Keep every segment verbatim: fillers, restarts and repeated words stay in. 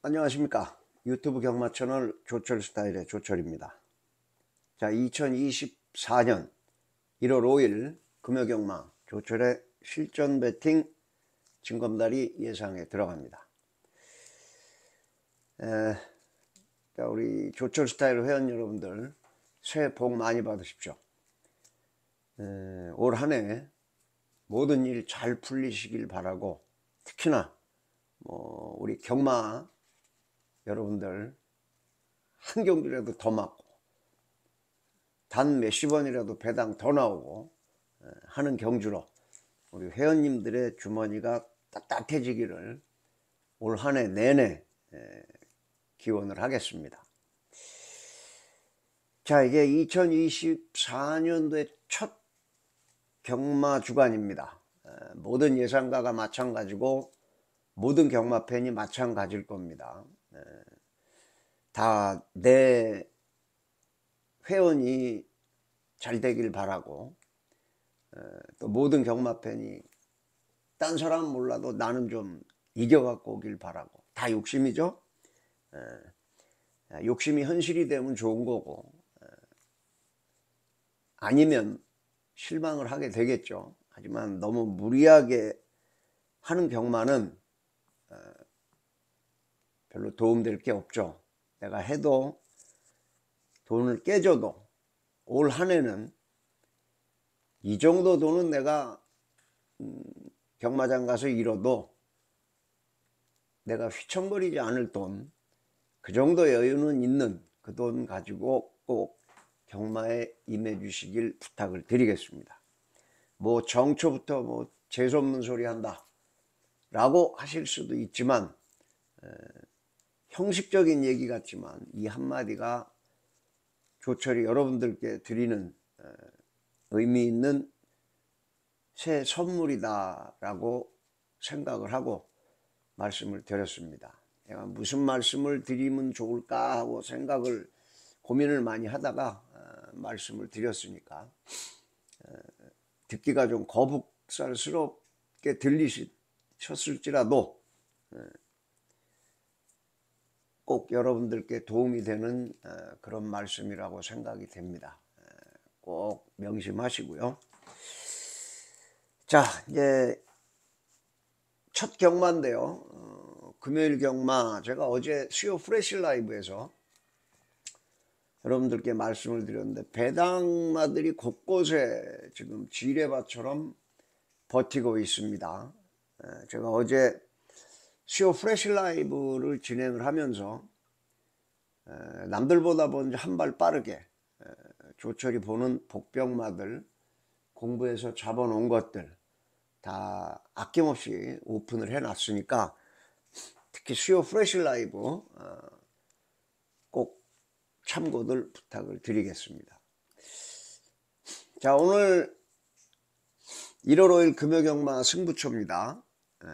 안녕하십니까. 유튜브 경마 채널 조철스타일의 조철입니다. 자, 이천이십사 년 일월 오일 금요경마 조철의 실전 배팅 징검다리 예상에 들어갑니다. 에, 자, 우리 조철스타일 회원 여러분들 새해 복 많이 받으십시오. 올 한 해 모든 일 잘 풀리시길 바라고, 특히나 뭐 우리 경마 여러분들 한 경기라도 더 맞고 단 몇십 원이라도 배당 더 나오고 하는 경주로 우리 회원님들의 주머니가 따뜻해지기를 올 한 해 내내 기원을 하겠습니다. 자, 이게 이천이십사 년도의 첫 경마 주간입니다. 모든 예상가가 마찬가지고 모든 경마팬이 마찬가지일 겁니다. 다 내 회원이 잘 되길 바라고, 또 모든 경마팬이 딴 사람 몰라도 나는 좀 이겨갖고 오길 바라고, 다 욕심이죠. 욕심이 현실이 되면 좋은 거고, 아니면 실망을 하게 되겠죠. 하지만 너무 무리하게 하는 경마는 별로 도움될 게 없죠. 내가 해도 돈을 깨져도 올 한 해는 이 정도 돈은 내가 음, 경마장 가서 잃어도 내가 휘청거리지 않을 돈, 그 정도 여유는 있는 그 돈 가지고 꼭 경마에 임해 주시길 부탁을 드리겠습니다. 뭐 정초부터 뭐 재수없는 소리 한다 라고 하실 수도 있지만, 에, 형식적인 얘기 같지만 이 한마디가 조철이 여러분들께 드리는 에, 의미 있는 새 선물이다 라고 생각을 하고 말씀을 드렸습니다. 내가 무슨 말씀을 드리면 좋을까 하고 생각을 고민을 많이 하다가 어, 말씀을 드렸으니까 어, 듣기가 좀 거북살스럽게 들리셨을지라도 어, 꼭 여러분들께 도움이 되는 어, 그런 말씀이라고 생각이 됩니다. 어, 꼭 명심하시고요. 자, 이제 첫 경마인데요. 어, 금요일 경마, 제가 어제 수요 프레시 라이브에서 여러분들께 말씀을 드렸는데, 배당마들이 곳곳에 지금 지뢰밭처럼 버티고 있습니다. 에, 제가 어제 수요 프레시 라이브를 진행을 하면서 에, 남들보다 먼저 한 발 빠르게 에, 조철이 보는 복병마들, 공부해서 잡아놓은 것들 다 아낌없이 오픈을 해놨으니까, 특히 수요 프레시 라이브 어, 꼭 참고들 부탁을 드리겠습니다. 자, 오늘 일월 오일 금요경마 승부처입니다. 에,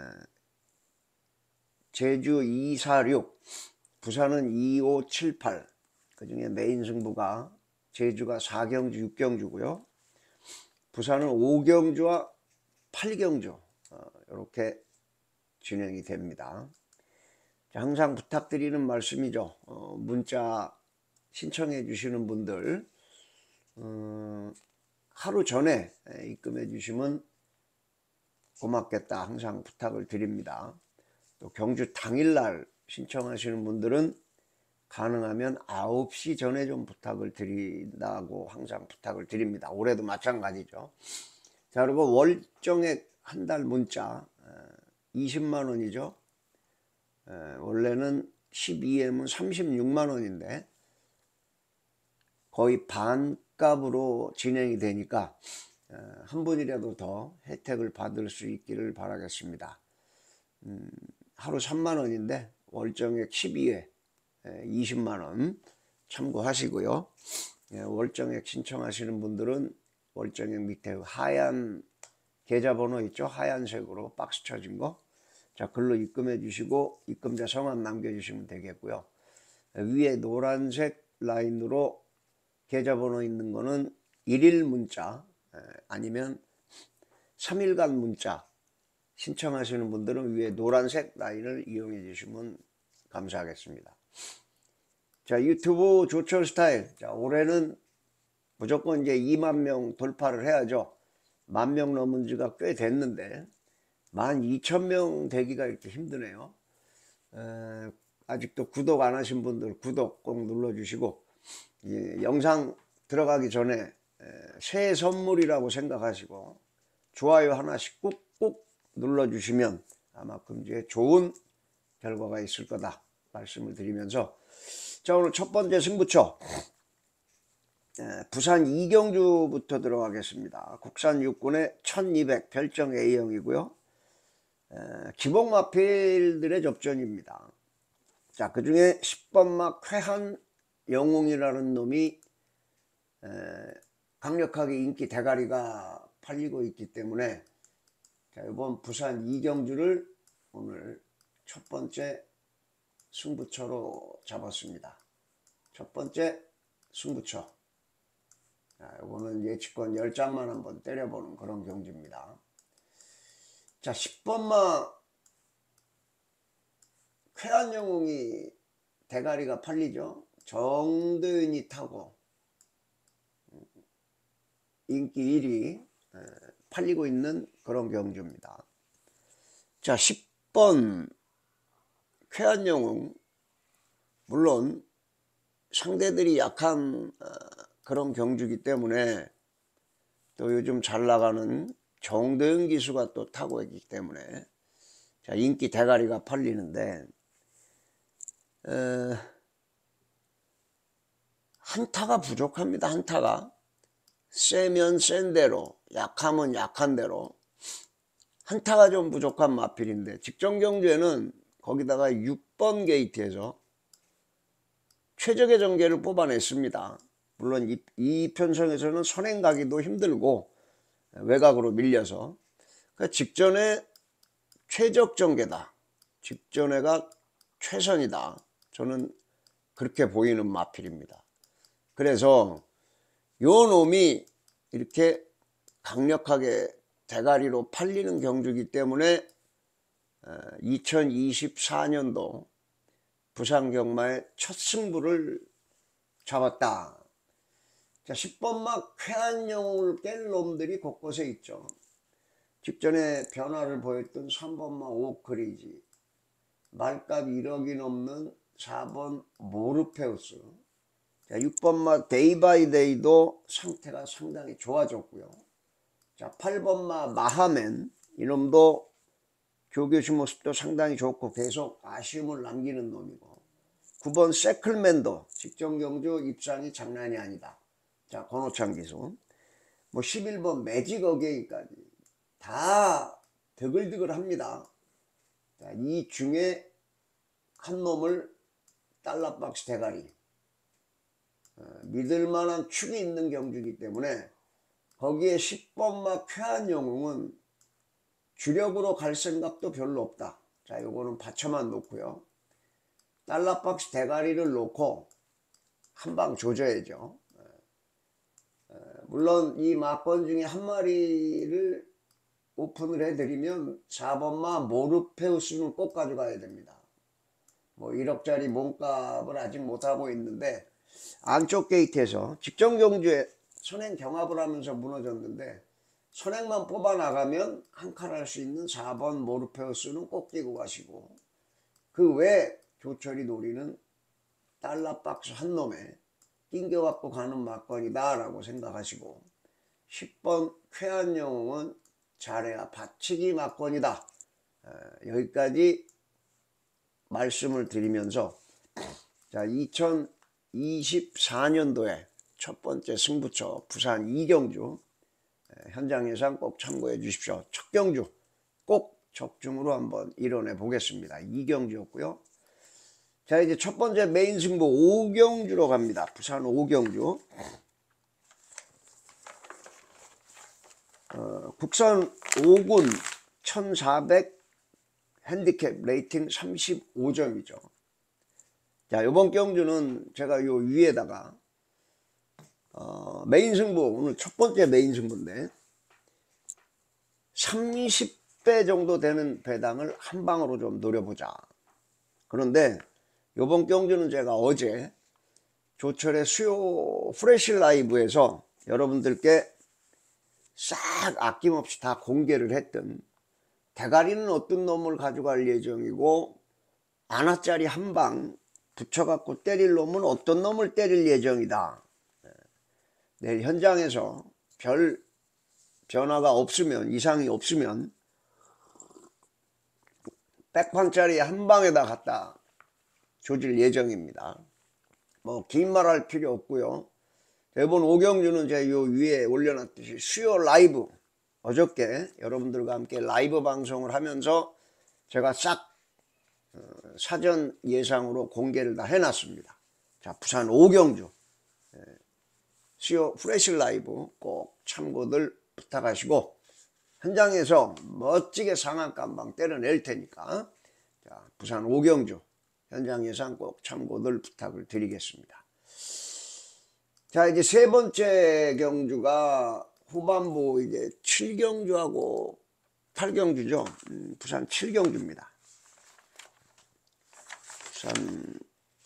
제주 이사육, 부산은 이오칠팔, 그 중에 메인 승부가 제주가 사경주, 육경주고요. 부산은 오경주와 팔경주 어, 이렇게 진행이 됩니다. 자, 항상 부탁드리는 말씀이죠. 어, 문자 신청해 주시는 분들 어, 하루 전에 입금해 주시면 고맙겠다 항상 부탁을 드립니다. 또 경주 당일날 신청하시는 분들은 가능하면 아홉 시 전에 좀 부탁을 드린다고 항상 부탁을 드립니다. 올해도 마찬가지죠. 자, 그리고 월정액 한 달 문자 이십만 원이죠. 원래는 십이 엠은 삼십육만 원인데 거의 반값으로 진행이 되니까 한 분이라도 더 혜택을 받을 수 있기를 바라겠습니다. 음, 하루 삼만 원인데 월정액 십이 회 이십만 원 참고하시고요. 월정액 신청하시는 분들은 월정액 밑에 하얀 계좌번호 있죠? 하얀색으로 박스 쳐진 거, 자, 글로 입금해 주시고 입금자 성함 남겨주시면 되겠고요. 위에 노란색 라인으로 계좌번호 있는 거는 일일 문자 아니면 삼 일간 문자 신청하시는 분들은 위에 노란색 라인을 이용해 주시면 감사하겠습니다. 자, 유튜브 조철 스타일. 자, 올해는 무조건 이제 이만 명 돌파를 해야죠. 만 명 넘은 지가 꽤 됐는데 만 이천 명 되기가 이렇게 힘드네요. 에, 아직도 구독 안 하신 분들 구독 꼭 눌러주시고, 이 영상 들어가기 전에 에, 새해 선물이라고 생각하시고 좋아요 하나씩 꾹꾹 눌러주시면 아마 금주에 좋은 결과가 있을 거다 말씀을 드리면서, 자, 오늘 첫 번째 승부처 에, 부산 이경주부터 들어가겠습니다. 국산 육군의 천이백 별정 A형이고요. 에, 기복마필들의 접전입니다. 자, 그 중에 십 번마 쾌한 영웅이라는 놈이 에, 강력하게 인기 대가리가 팔리고 있기 때문에, 자, 이번 부산 이경주를 오늘 첫 번째 승부처로 잡았습니다. 첫 번째 승부처. 자, 이거는 예측권 열 장만 한번 때려보는 그런 경주입니다. 자, 십 번마 쾌한 영웅이 대가리가 팔리죠. 정도윤이 타고 인기 일 위 팔리고 있는 그런 경주입니다. 자, 십 번 쾌한 영웅, 물론 상대들이 약한 그런 경주이기 때문에, 또 요즘 잘 나가는 정도윤 기수가 또 타고 있기 때문에, 자, 인기 대가리가 팔리는데, 에, 한타가 부족합니다. 한타가 세면 센 대로, 약하면 약한 대로 한타가 좀 부족한 마필인데, 직전 경주에는 거기다가 육 번 게이트에서 최적의 전개를 뽑아냈습니다. 물론 이, 이 편성에서는 선행 가기도 힘들고 외곽으로 밀려서, 그러니까 직전에 최적 전개다, 직전에가 최선이다, 저는 그렇게 보이는 마필입니다. 그래서 요 놈이 이렇게 강력하게 대가리로 팔리는 경주이기 때문에 이천이십사 년도 부산경마의 첫 승부를 잡았다. 자, 십 번마 쾌한 영웅을 깰 놈들이 곳곳에 있죠. 직전에 변화를 보였던 삼 번마 오크리지, 말값 일억이 넘는 사 번 모르페우스, 자, 육 번마 데이바이데이도 상태가 상당히 좋아졌고요. 자, 팔 번마 마하맨, 이놈도 조교시 모습도 상당히 좋고 계속 아쉬움을 남기는 놈이고, 구 번 세클맨도 직전 경주 입상이 장난이 아니다. 자, 권호창 기수, 뭐 십일 번 매직 어게인까지 다 드글드글 합니다. 자, 이 중에 한 놈을 달러박스 대가리, 어, 믿을만한 축이 있는 경주이기 때문에, 거기에 십 번마 쾌한 영웅은 주력으로 갈 생각도 별로 없다. 자, 요거는 받쳐만 놓고요. 달러박스 대가리를 놓고 한 방 조져야죠. 물론 이 막번 중에 한 마리를 오픈을 해드리면 사 번마 모르페우스는 꼭 가져가야 됩니다. 뭐 일억짜리 몸값을 아직 못하고 있는데, 안쪽 게이트에서 직전 경주에 선행 경합을 하면서 무너졌는데, 선행만 뽑아 나가면 한 칸 할 수 있는 사 번 모르페우스는 꼭 끼고 가시고, 그 외 조철이 노리는 달러박스 한 놈에 낑겨갖고 가는 막건이다 라고 생각하시고, 십 번 쾌한 영웅은 잘해야 받치기 막건이다. 여기까지 말씀을 드리면서, 자, 이천이십사 년도에 첫 번째 승부처 부산 이경주 현장 예상 꼭 참고해 주십시오. 첫 경주 꼭 적중으로 한번 이뤄내 보겠습니다. 이경주였고요. 자, 이제 첫 번째 메인 승부 오경주로 갑니다. 부산 오경주. 어, 국산 오 군 천사백 핸디캡 레이팅 삼십오 점이죠. 자, 이번 경주는 제가 요 위에다가 어, 메인 승부, 오늘 첫 번째 메인 승부인데 삼십 배 정도 되는 배당을 한 방으로 좀 노려보자. 그런데 요번 경주는 제가 어제 조철의 수요 프레시 라이브에서 여러분들께 싹 아낌없이 다 공개를 했던 대가리는 어떤 놈을 가져갈 예정이고 아나짜리 한 방 붙여갖고 때릴 놈은 어떤 놈을 때릴 예정이다. 내일 현장에서 별 변화가 없으면, 이상이 없으면 백판짜리 한 방에다 갖다 조질 예정입니다. 뭐 긴 말 할 필요 없고요. 이번 오경주는 제가 요 위에 올려놨듯이 수요 라이브, 어저께 여러분들과 함께 라이브 방송을 하면서 제가 싹 어, 사전 예상으로 공개를 다 해놨습니다. 자, 부산 오경주 예, 수요 프레시 라이브 꼭 참고들 부탁하시고 현장에서 멋지게 상한가 한방 때려낼 테니까 자, 부산 오경주 현장 예상 꼭 참고들 부탁을 드리겠습니다. 자, 이제 세 번째 경주가 후반부 이제 칠 경주하고 팔 경주죠. 음, 부산 칠 경주입니다. 부산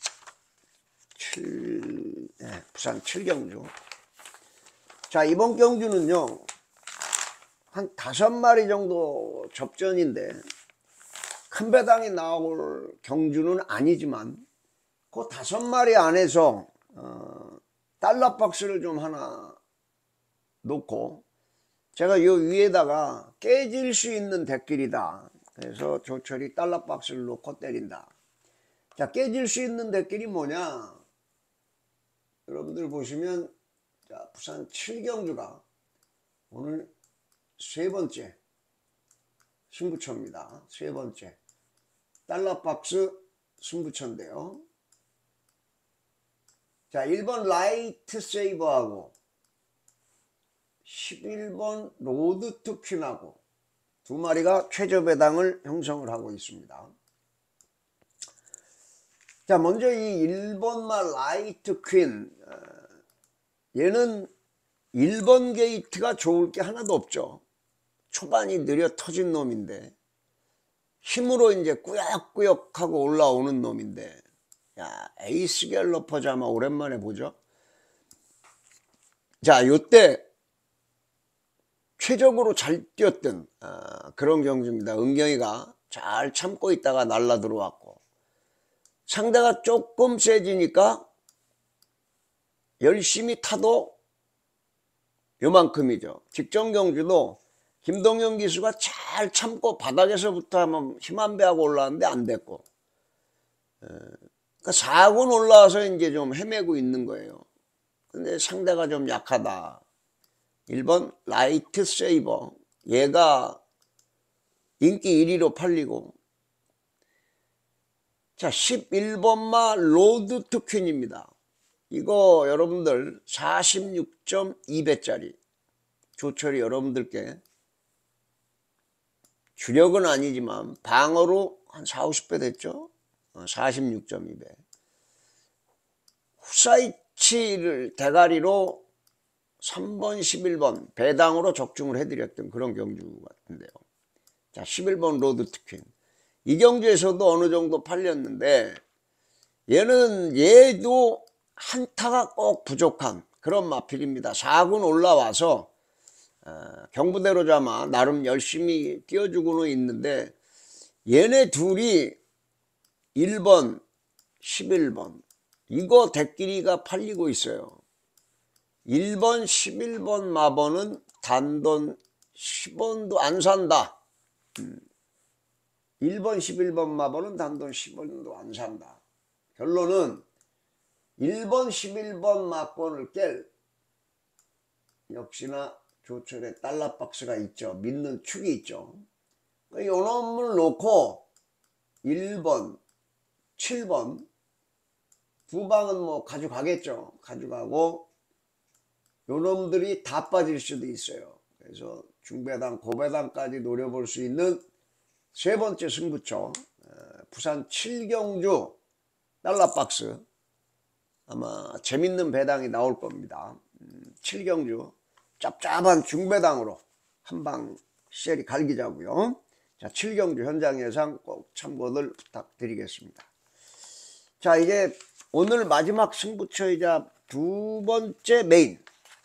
칠, 네, 부산 칠 경주. 자, 이번 경주는요, 한 다섯 마리 정도 접전인데, 큰 배당이 나올 경주는 아니지만, 그 다섯 마리 안에서, 어, 달러 박스를 좀 하나 놓고, 제가 요 위에다가 깨질 수 있는 대길이다. 그래서 조철이 달러 박스를 놓고 때린다. 자, 깨질 수 있는 대길이 뭐냐? 여러분들 보시면, 자, 부산 칠 경주가 오늘 세 번째 승부처입니다. 세 번째. 달러 박스 승부처인데요. 자, 일 번 라이트 세이버하고 십일 번 로드 투 퀸하고 두 마리가 최저 배당을 형성을 하고 있습니다. 자, 먼저 이 일 번마 라이트 퀸, 얘는 일 번 게이트가 좋을 게 하나도 없죠. 초반이 느려 터진 놈인데 힘으로 이제 꾸역꾸역 하고 올라오는 놈인데, 야, 에이스 갤러퍼즈 아마 오랜만에 보죠. 자, 요때 최적으로 잘 뛰었던 아, 그런 경주입니다. 은경이가 잘 참고 있다가 날라 들어왔고, 상대가 조금 세지니까 열심히 타도 요만큼이죠. 직전 경주도 김동현 기수가 잘 참고 바닥에서부터 한번 힘 한 배하고 올라왔는데 안 됐고, 그러니까 사 군 올라와서 이제 좀 헤매고 있는 거예요. 근데 상대가 좀 약하다. 일 번 라이트 세이버, 얘가 인기 일 위로 팔리고, 자, 십일 번마 로드 투 퀸입니다. 이거 여러분들 사십육 점 이 배짜리 조철이 여러분들께 주력은 아니지만 방어로 한 사오십 배 됐죠. 사십육 점 이 배. 후사이치를 대가리로 삼 번, 십일 번 배당으로 적중을 해드렸던 그런 경주 같은데요. 자, 십일 번 로드 투 퀸. 이 경주에서도 어느 정도 팔렸는데, 얘는 얘도 한타가 꼭 부족한 그런 마필입니다. 사 군 올라와서 어, 경부대로 잡아 나름 열심히 뛰어주고는 있는데, 얘네 둘이 일 번, 십일 번 이거 대끼리가 팔리고 있어요. 일 번, 십일 번 마번은 단돈 십 원도 안 산다. 음. 일 번, 십일 번 마번은 단돈 십 원도 안 산다. 결론은 일 번, 십일 번 마권을 깰 역시나 조철의 달러 박스가 있죠. 믿는 축이 있죠. 이 놈을 놓고 일 번, 칠 번 두 방은 뭐 가져가겠죠. 가져가고 요 놈들이 다 빠질 수도 있어요. 그래서 중배당, 고배당까지 노려볼 수 있는 세 번째 승부처, 부산 칠 경주 달러 박스. 아마 재밌는 배당이 나올 겁니다. 칠 경주 짭짭한 중배당으로 한방 셀이 갈기자고요. 자, 칠 경주 현장 예상 꼭 참고들 부탁드리겠습니다. 자, 이제 오늘 마지막 승부처이자 두 번째 메인.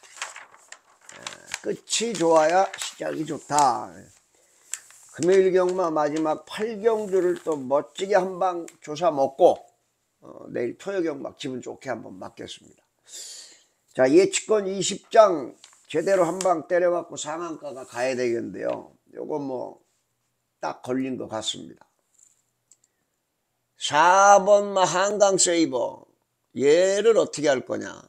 끝이 좋아야 시작이 좋다. 금요일 경마 마지막 팔 경주를 또 멋지게 한방 조사 먹고 어, 내일 토요 경마 기분 좋게 한번 맞겠습니다. 자, 예측권 이십 장 제대로 한방 때려갖고 상한가가 가야 되겠는데요. 요거 뭐 딱 걸린 것 같습니다. 사 번 한강 세이버, 얘를 어떻게 할 거냐.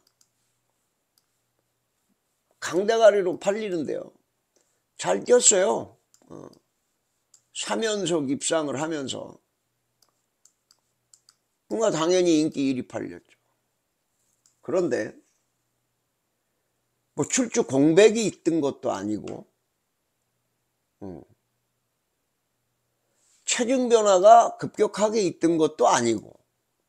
강대가리로 팔리는데요. 잘 뛰었어요. 어. 삼 연속 입상을 하면서 뭔가 당연히 인기 일 위 팔렸죠. 그런데 뭐 출주 공백이 있던 것도 아니고 음. 체중 변화가 급격하게 있던 것도 아니고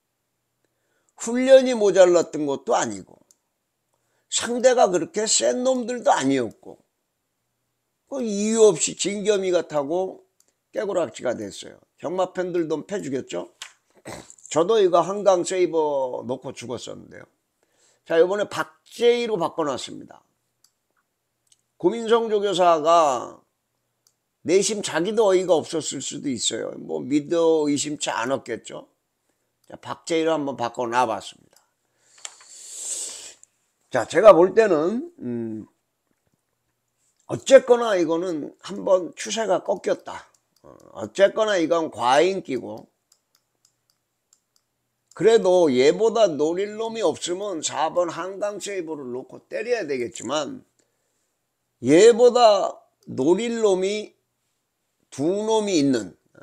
훈련이 모자랐던 것도 아니고 상대가 그렇게 센 놈들도 아니었고 그 이유 없이 진겸이가 타고 깨고락지가 됐어요. 경마 팬들도 패주겠죠. 저도 이거 한강 세이버 놓고 죽었었는데요. 자, 이번에 박제이로 바꿔놨습니다. 고민성 조교사가 내심 자기도 어이가 없었을 수도 있어요. 뭐 믿어 의심치 않았겠죠. 자, 박제이로 한번 바꿔놔 봤습니다. 자, 제가 볼 때는 음, 어쨌거나 이거는 한번 추세가 꺾였다. 어, 어쨌거나 이건 과잉기고 그래도 얘보다 노릴 놈이 없으면 사 번 한강 세이버를 놓고 때려야 되겠지만 얘보다 노릴 놈이 두 놈이 있는 어,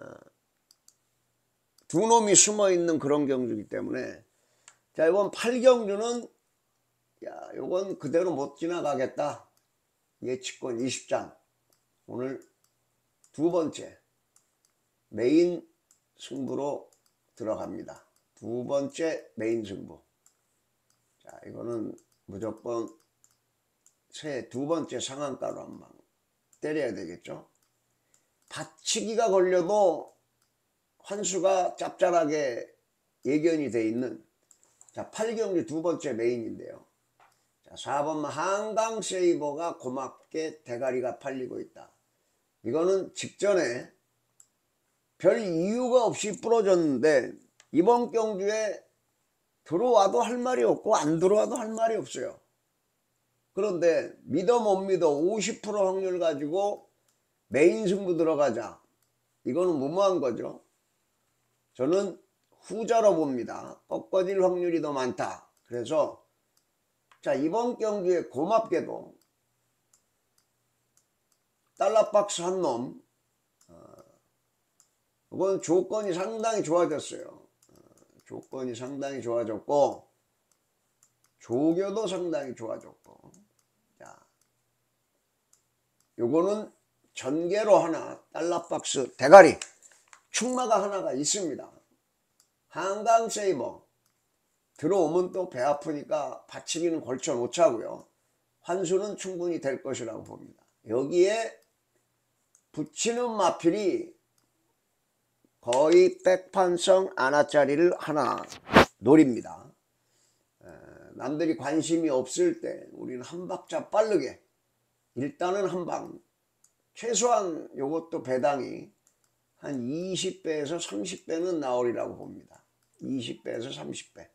두 놈이 숨어 있는 그런 경주이기 때문에 자, 이번 팔 경주는 야, 요건 그대로 못 지나가겠다. 예측권 이십 장. 오늘 두 번째 메인 승부로 들어갑니다. 두 번째 메인 승부. 자, 이거는 무조건 새 두 번째 상한가로 한방 때려야 되겠죠. 받치기가 걸려도 환수가 짭짤하게 예견이 돼 있는 자, 팔 경주 두 번째 메인인데요. 자, 사 번 한강 세이버가 고맙게 대가리가 팔리고 있다. 이거는 직전에 별 이유가 없이 부러졌는데 이번 경주에 들어와도 할 말이 없고 안 들어와도 할 말이 없어요. 그런데 믿어 못 믿어 오십 퍼센트 확률 가지고 메인 승부 들어가자. 이거는 무모한 거죠. 저는 후자로 봅니다. 꺾어질 확률이 더 많다. 그래서 자, 이번 경주에 고맙게도 달러박스 한 놈, 어, 이건 조건이 상당히 좋아졌어요. 어, 조건이 상당히 좋아졌고 조교도 상당히 좋아졌고 자, 요거는 전개로 하나 달러박스 대가리 충마가 하나가 있습니다. 한강 세이버 들어오면 또 배 아프니까 받치기는 걸쳐 놓자고요. 환수는 충분히 될 것이라고 봅니다. 여기에 붙이는 마필이 거의 백판성 안하짜리를 하나 노립니다. 에, 남들이 관심이 없을 때 우리는 한 박자 빠르게 일단은 한방 최소한 요것도 배당이 한 이십 배에서 삼십 배는 나오리라고 봅니다. 이십 배에서 삼십 배.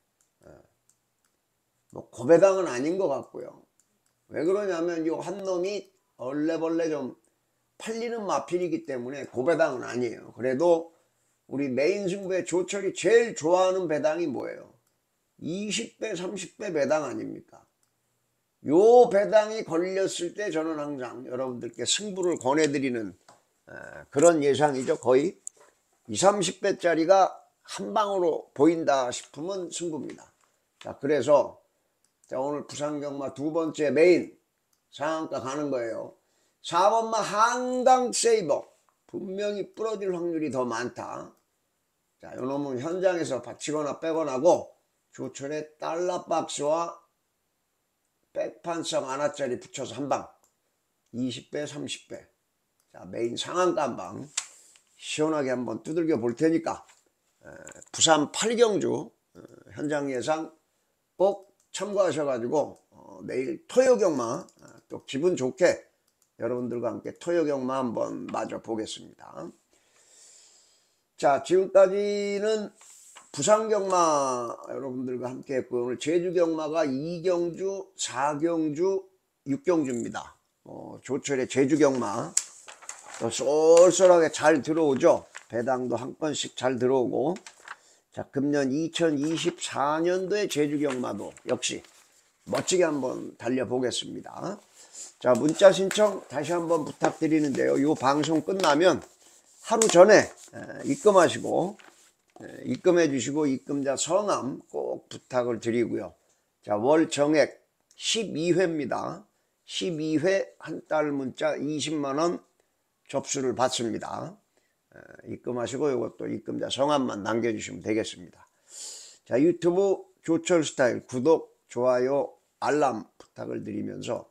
뭐 고배당은 아닌 것 같고요. 왜 그러냐면 이 한 놈이 얼레벌레 좀 팔리는 마필이기 때문에 고배당은 아니에요. 그래도 우리 메인 승부의 조철이 제일 좋아하는 배당이 뭐예요? 이십 배 삼십 배 배당 아닙니까? 요 배당이 걸렸을 때 저는 항상 여러분들께 승부를 권해드리는 그런 예상이죠. 거의 이십 삼십 배짜리가 한 방으로 보인다 싶으면 승부입니다. 자, 그래서 자, 오늘 부산경마 두 번째 메인 상한가 가는 거예요. 사 번마 한강 세이버 분명히 부러질 확률이 더 많다. 자, 요 놈은 현장에서 받치거나 빼거나고 조철의 달러박스와 백판성 하나짜리 붙여서 한방 이십 배 삼십 배. 자, 메인 상한가 한방 시원하게 한번 두들겨 볼 테니까 에, 부산 팔 경주 에, 현장 예상 꼭 참고하셔가지고 어, 내일 토요경마 어, 또 기분 좋게 여러분들과 함께 토요경마 한번 맞아 보겠습니다. 자, 지금까지는 부산경마 여러분들과 함께 했고요. 오늘 제주경마가 이경주, 사경주, 육경주입니다. 어, 조철의 제주경마 쏠쏠하게 잘 들어오죠. 배당도 한 건씩 잘 들어오고, 자, 금년 이천이십사 년도의 제주경마도 역시 멋지게 한번 달려보겠습니다. 자, 문자 신청 다시 한번 부탁드리는데요. 이 방송 끝나면 하루 전에 입금하시고 입금해 주시고 입금자 성함 꼭 부탁을 드리고요. 자, 월 정액 십이 회입니다. 십이 회 한 달 문자 이십만 원 접수를 받습니다. 입금하시고 이것도 입금자 성함만 남겨주시면 되겠습니다. 자, 유튜브 조철스타일 구독, 좋아요, 알람 부탁을 드리면서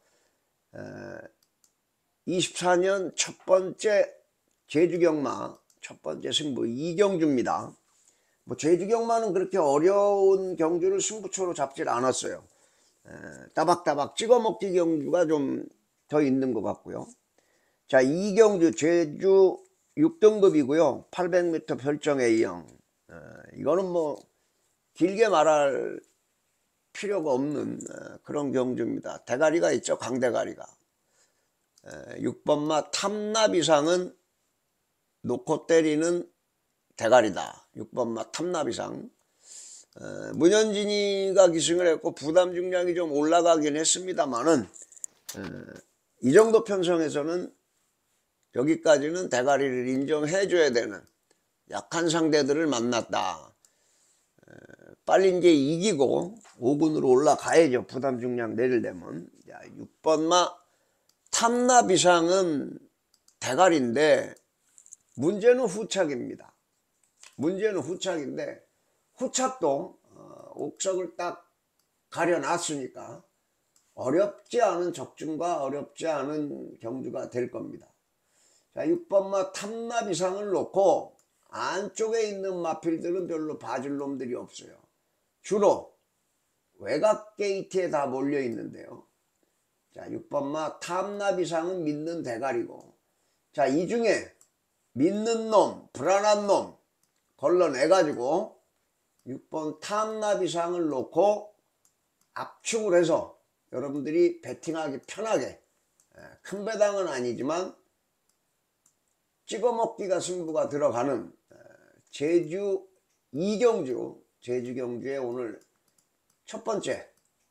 이십사 년 첫 번째 제주경마 첫 번째 승부 이경주입니다. 뭐 제주경마는 그렇게 어려운 경주를 승부처로 잡질 않았어요. 에, 따박따박 찍어먹기 경주가 좀 더 있는 것 같고요. 자, 이경주 제주 육 등급이고요. 팔백 미터 별정 A형. 에, 이거는 뭐 길게 말할 필요가 없는 에, 그런 경주입니다. 대가리가 있죠. 강대가리가. 에, 육 번마 탐납 이상은 놓고 때리는 대가리다. 육 번마 탐납 이상. 에, 문현진이가 기승을 했고 부담 중량이 좀 올라가긴 했습니다만은 에, 이 정도 편성에서는 여기까지는 대가리를 인정해 줘야 되는 약한 상대들을 만났다. 에, 빨리 이제 이기고 오 군으로 올라가야죠. 부담 중량 내리려면. 자, 육 번마 탐납 이상은 대가리인데 문제는 후착입니다. 문제는 후착인데 후착도 어, 옥석을 딱 가려놨으니까 어렵지 않은 적중과 어렵지 않은 경주가 될 겁니다. 자, 육 번마 탐납 이상을 놓고 안쪽에 있는 마필들은 별로 봐줄 놈들이 없어요. 주로 외곽 게이트에 다 몰려 있는데요. 자, 육 번마 탐납 이상은 믿는 대가리고, 자, 이 중에 믿는 놈, 불안한 놈 걸러내가지고 육 번 탐납 이상을 놓고 압축을 해서 여러분들이 배팅하기 편하게, 큰 배당은 아니지만 찍어먹기가 승부가 들어가는 제주 이경주, 제주경주의 오늘 첫 번째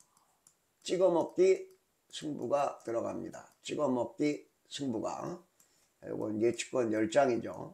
찍어먹기 승부가 들어갑니다. 찍어먹기 승부가. 이건 예측권 열 장이죠.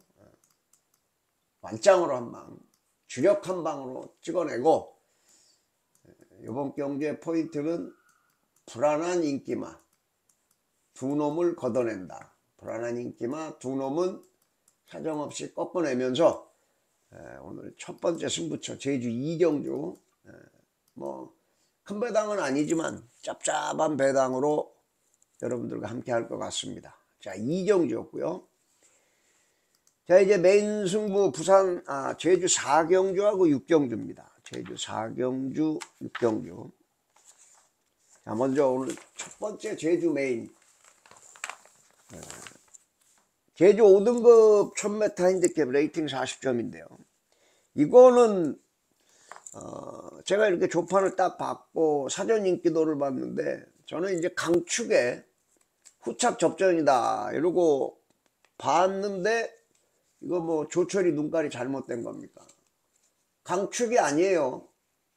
완장으로 한 방, 주력 한 방으로 찍어내고, 이번 경기의 포인트는 불안한 인기마 두 놈을 걷어낸다. 불안한 인기마 두 놈은 사정없이 꺾어내면서 오늘 첫 번째 승부처 제주 이경주, 뭐 큰 배당은 아니지만 짭짭한 배당으로 여러분들과 함께 할 것 같습니다. 자, 이경주였고요. 자, 이제 메인 승부 부산 아 제주 사경주하고 육경주입니다. 제주 사경주, 육경주. 자, 먼저 오늘 첫 번째 제주 메인. 어, 제주 오 등급 천 미터 핸디캡 레이팅 사십 점인데요. 이거는 어, 제가 이렇게 조판을 딱 받고 사전 인기도를 봤는데 저는 이제 강축에 후착 접전이다 이러고 봤는데 이거 뭐 조철이 눈깔이 잘못된 겁니까? 강축이 아니에요.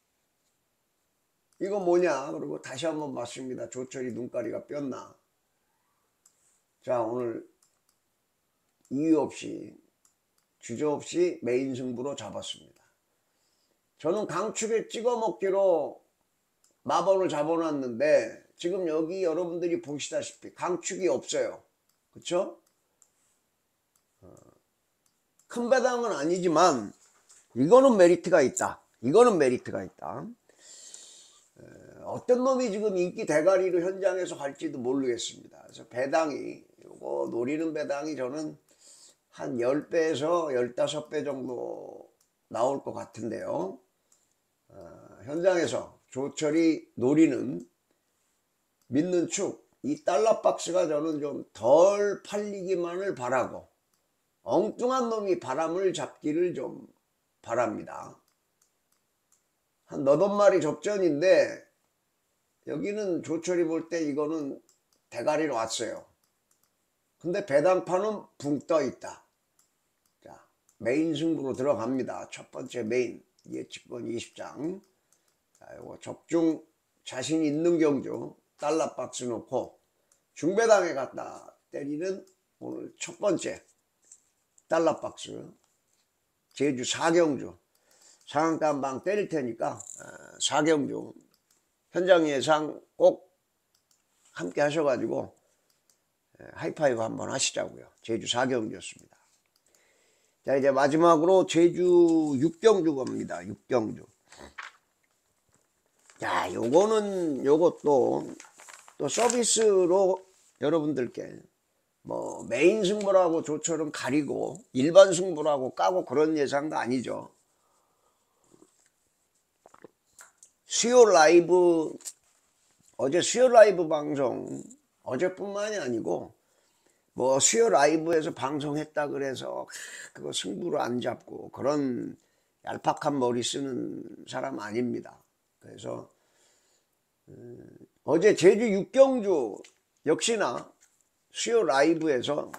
이거 뭐냐? 그리고 다시 한번 봤습니다. 조철이 눈깔이가 뼈나. 자, 오늘 이유 없이 주저 없이 메인 승부로 잡았습니다. 저는 강축에 찍어먹기로 마번을 잡아놨는데 지금 여기 여러분들이 보시다시피 강축이 없어요. 그쵸? 어, 큰 배당은 아니지만 이거는 메리트가 있다. 이거는 메리트가 있다. 에, 어떤 놈이 지금 인기 대가리로 현장에서 갈지도 모르겠습니다. 그래서 배당이 요거 노리는 배당이 저는 한 십 배에서 십오 배 정도 나올 것 같은데요. 어, 현장에서 조철이 노리는 믿는 축, 이 달러박스가 저는 좀 덜 팔리기만을 바라고 엉뚱한 놈이 바람을 잡기를 좀 바랍니다. 한 너덟 마리 접전인데 여기는 조철이 볼 때 이거는 대가리로 왔어요. 근데 배당판은 붕 떠 있다. 자, 메인 승부로 들어갑니다. 첫 번째 메인 예측권 이십 장. 자, 요거 적중 자신 있는 경주 달러박스 놓고 중배당에 갖다 때리는 오늘 첫 번째 달러박스 제주 사경주 상한가 한 방 때릴 테니까 사경주 현장 예상 꼭 함께 하셔가지고 하이파이브 한번 하시자고요. 제주 사경주였습니다. 자, 이제 마지막으로 제주 육경주 겁니다. 육경주. 자, 요거는 요것도 또 서비스로 여러분들께 뭐 메인 승부라고 조처럼 가리고 일반 승부라고 까고 그런 예상도 아니죠. 수요 라이브, 어제 수요 라이브 방송, 어제뿐만이 아니고 뭐 수요 라이브에서 방송했다 그래서 그거 승부를 안 잡고 그런 얄팍한 머리 쓰는 사람 아닙니다. 그래서 음, 어제 제주 육경주 역시나 수요 라이브에서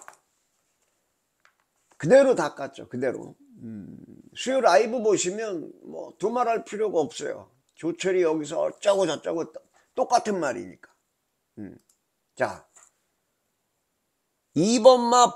그대로 닦았죠. 그대로. 음, 수요 라이브 보시면 뭐 두말할 필요가 없어요. 조철이 여기서 어쩌고 저쩌고 똑같은 말이니까. 음. 자, 이번마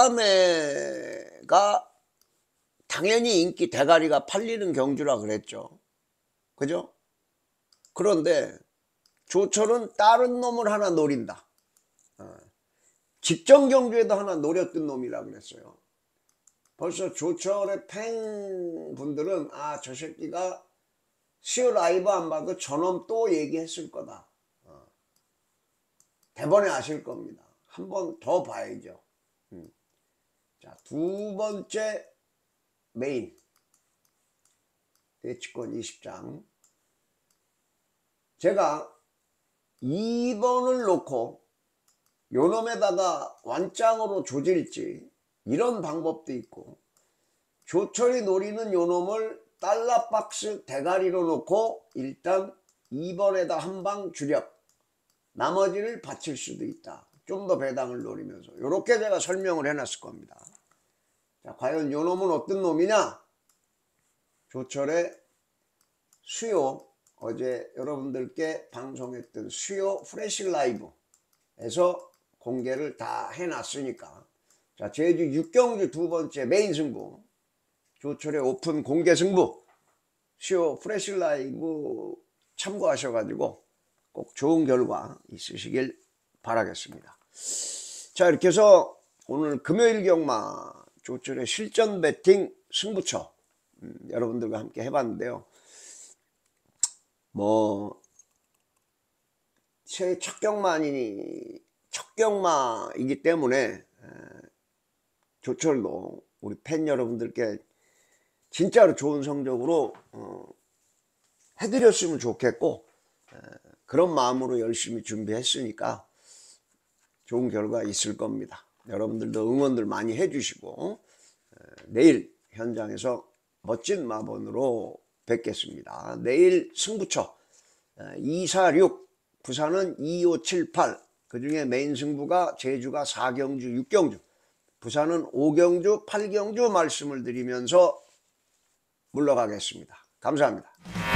보라매가 당연히 인기 대가리가 팔리는 경주라 그랬죠. 그죠? 그런데 조철은 다른 놈을 하나 노린다. 어. 직전 경주에도 하나 노렸던 놈이라 그랬어요. 벌써 조철의 팬분들은 아, 저 새끼가 수요 라이브 안 봐도 저놈 또 얘기했을 거다. 어. 대번에 아실 겁니다. 한 번 더 봐야죠. 음. 자, 두 번째 메인 예측권 이십 장. 제가 이 번을 놓고 요놈에다가 완짱으로 조질지 이런 방법도 있고, 조철이 노리는 요놈을 달러박스 대가리로 놓고 일단 이 번에다 한 방 주력, 나머지를 바칠 수도 있다. 좀 더 배당을 노리면서 이렇게 제가 설명을 해놨을 겁니다. 자, 과연 요놈은 어떤 놈이냐? 조철의 수요, 어제 여러분들께 방송했던 수요 프레시 라이브에서 공개를 다 해놨으니까, 자, 제주 육경주 두 번째 메인 승부, 조철의 오픈 공개 승부, 수요 프레시 라이브 참고하셔가지고 꼭 좋은 결과 있으시길 바라겠습니다. 자, 이렇게 해서 오늘 금요일 경마 조철의 실전 배팅 승부처 음, 여러분들과 함께 해봤는데요. 뭐 제 첫 경마이니 첫 경마이기 때문에 에, 조철도 우리 팬 여러분들께 진짜로 좋은 성적으로 어, 해드렸으면 좋겠고, 에, 그런 마음으로 열심히 준비했으니까 좋은 결과 있을 겁니다. 여러분들도 응원들 많이 해주시고 에, 내일 현장에서 멋진 마번으로 뵙겠습니다. 내일 승부처 이사육, 부산은 이오칠팔, 그 중에 메인 승부가 제주가 사경주, 육경주, 부산은 오경주, 팔경주 말씀을 드리면서 물러가겠습니다. 감사합니다.